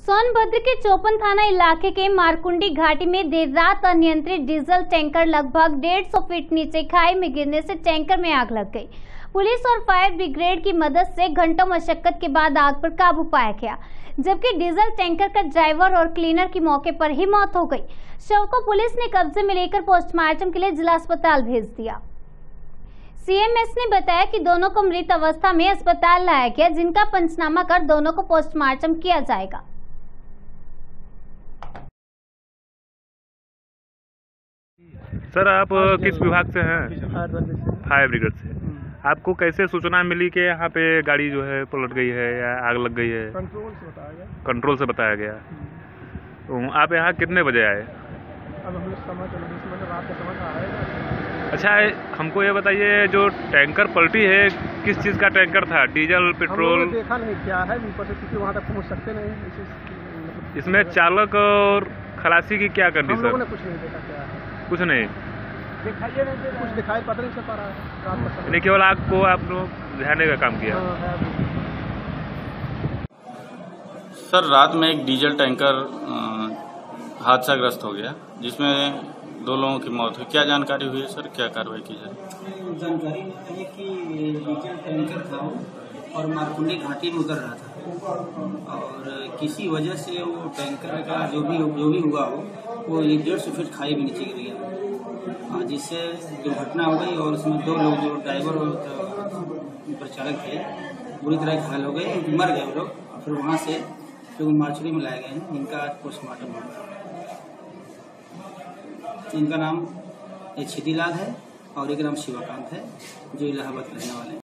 सोनभद्र के चौपन थाना इलाके के मारकुंडी घाटी में देर रात अनियंत्रित डीजल टैंकर लगभग 150 फीट नीचे खाई में गिरने से टैंकर में आग लग गई। पुलिस और फायर ब्रिगेड की मदद से घंटों मशक्कत के बाद आग पर काबू पाया गया, जबकि डीजल टैंकर का ड्राइवर और क्लीनर की मौके पर ही मौत हो गई। शव को पुलिस ने कब्जे में लेकर पोस्टमार्टम के लिए जिला अस्पताल भेज दिया। सीएमएस ने बताया कि दोनों को मृत अवस्था में अस्पताल लाया गया, जिनका पंचनामा कर दोनों को पोस्टमार्टम किया जाएगा। सर, आप किस विभाग से हैं? फायर ब्रिगेड से। आपको कैसे सूचना मिली कि यहाँ पे गाड़ी जो है पलट गई है या आग लग गई है? कंट्रोल से बताया गया। तो आप यहाँ कितने बजे आए? अब हम समय रात का समय आएगा। अच्छा, हमको ये बताइए, जो टैंकर पलटी है किस चीज़ का टैंकर था? Diesel, petrol? देखा नहीं क्या है, ऊपर से क्योंकि वहाँ तक पहुँच सकते नहीं। इसमें चालक और खलासी की क्या कंडीशन? हम लोगों ने कुछ नहीं देखा क्या है। कुछ नहीं दिखाइए, नहीं कुछ दिखाई पता नहीं चल पा रहा है। नहीं, केवल आग को आप लोग ध्यान का काम किया। सर, रात में एक डीजल टैंकर हादसाग्रस्त हो गया, जिसमें 2 लोगों की मौत हुई। क्या जानकारी हुई है सर, क्या कार्रवाई की जाए? जानकारी है कि डीजल टैंकर था और मारकुंडी घाटी में उतर रहा था और किसी वजह से वो टैंकर का जो भी हुआ हो वो 150 फीट खाई में नीचे गिर गया, जिससे दुर्घटना हो गई और उसमें 2 लोग जो ड्राइवर और परिचालक थे बुरी तरह घायल हो गए, मर गए वो लोग। फिर वहाँ से लोग मार्चरी में लाए गए हैं, जिनका आज पोस्टमार्टम होगा। इनका नाम एक छिदीलाल है और एक नाम शिवाकांत है, जो इलाहाबाद रहने वाले हैं।